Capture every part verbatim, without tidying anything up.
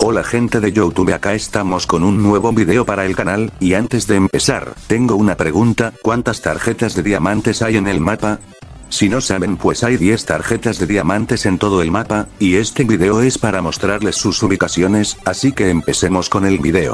Hola gente de YouTube, acá estamos con un nuevo video para el canal, y antes de empezar, tengo una pregunta: ¿cuántas tarjetas de diamantes hay en el mapa? Si no saben, pues hay diez tarjetas de diamantes en todo el mapa, y este video es para mostrarles sus ubicaciones, así que empecemos con el video.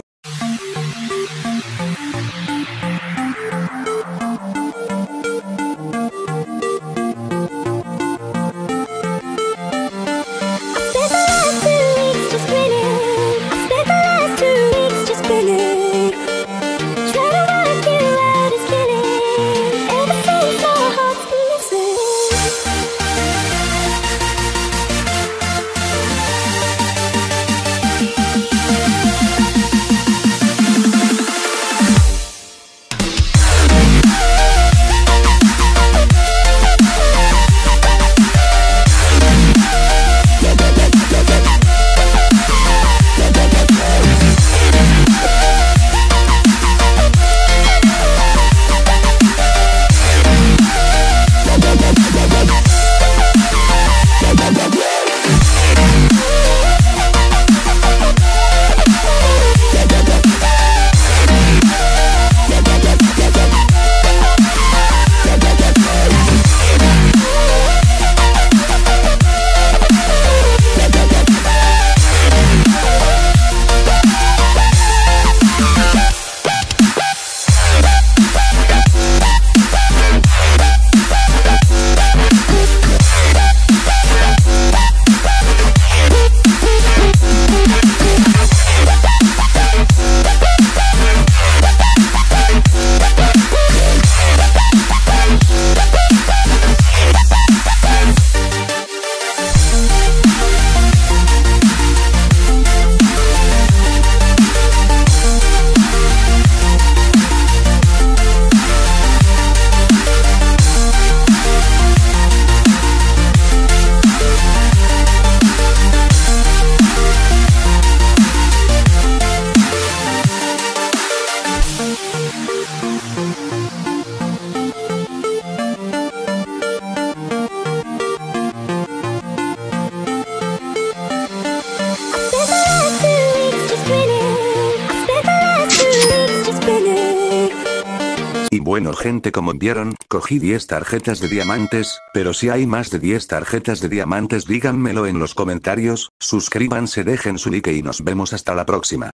Y bueno gente, como vieron, cogí diez tarjetas de diamantes, pero si hay más de diez tarjetas de diamantes díganmelo en los comentarios, suscríbanse, dejen su like y nos vemos hasta la próxima.